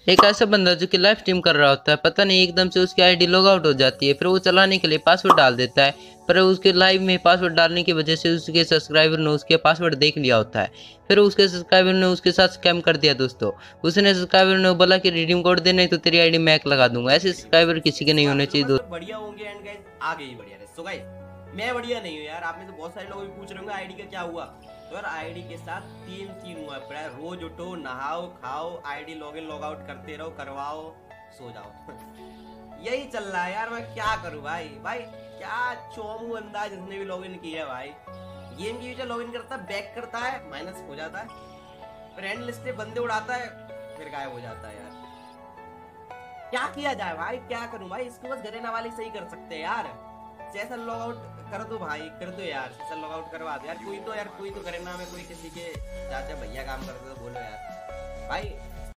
एक ऐसा बंदा जो कि लाइव स्ट्रीम कर रहा होता है, पता नहीं एकदम से उसकी आईडी लॉग आउट हो जाती है। फिर वो चलाने के लिए पासवर्ड डाल देता है, पर उसके लाइव में पासवर्ड डालने की वजह से उसके सब्सक्राइबर ने उसके पासवर्ड देख लिया होता है। फिर उसके सब्सक्राइबर ने उसके साथ स्कैम कर दिया दोस्तों। उसने सब्सक्राइबर ने बोला कि रिडीम कोड दे, नहीं तो तेरी आईडी मैं हैक लगा दूंगा। ऐसे सब्सक्राइबर किसी के नहीं होने चाहिए दोस्तों। बढ़िया होंगे एंड गाइस आ गई बढ़िया रहे। सो गाइस मैं बढ़िया नहीं हूँ यार, आप में से बहुत सारे लोग भी पूछ रहे होंगे आईडी का क्या हुआ। तो यार आईडी के साथ तीन हुआ पड़ा है। रोज उठो, नहाओ, खाओ, ID log in log out करते रहो, करवाओ, सो जाओ। यही चल रहा है यार, मैं क्या करूँ भाई। भाई क्या चौमू अंदाज जिसने भी लॉग इन किया है भाई। गेम की वजह लॉग इन करता है, बैक करता है, माइनस हो जाता है, फ्रेंड लिस्ट में बंदे उड़ाता है, फिर गायब हो जाता है। यार क्या किया जाए भाई, क्या करूं भाई। इसको बस घरेना वाले सही कर सकते हैं यार। सेशन लॉग आउट कर दो भाई, कर दो यार, सेशन लॉग आउट करवा दो यार। कोई तो घरेना में कोई किसी के चाचा भैया काम करते तो बोलो यार भाई।